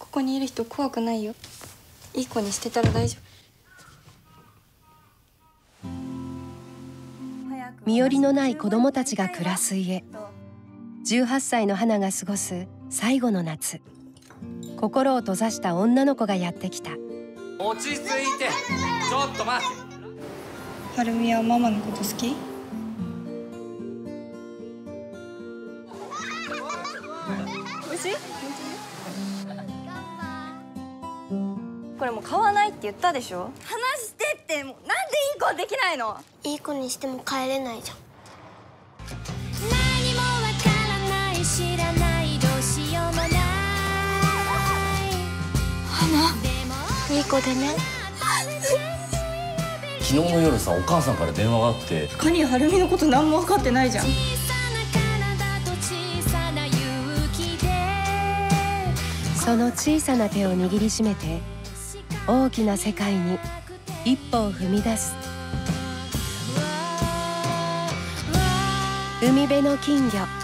ここにいる人怖くないよ。いい子にしてたら大丈夫。 身寄りのない子供たちが暮らす家。18歳の花が過ごす最後の夏。心を閉ざした女の子がやってきた。 落ち着いて。ちょっと待って。 はるみはママのこと好き？ 美味しい？これもう買わないって言ったでしょ。話してって。もうなんでいい子できないの？ いい子にしても帰れないじゃん。 何もわからない知らないどうしようもない。 花、いい子でね。 昨日の夜さ、お母さんから電話があって。 カニはるみのこと何も分かってないじゃん。 その小さな手を握りしめて大きな世界に一歩を踏み出す。海辺の金魚。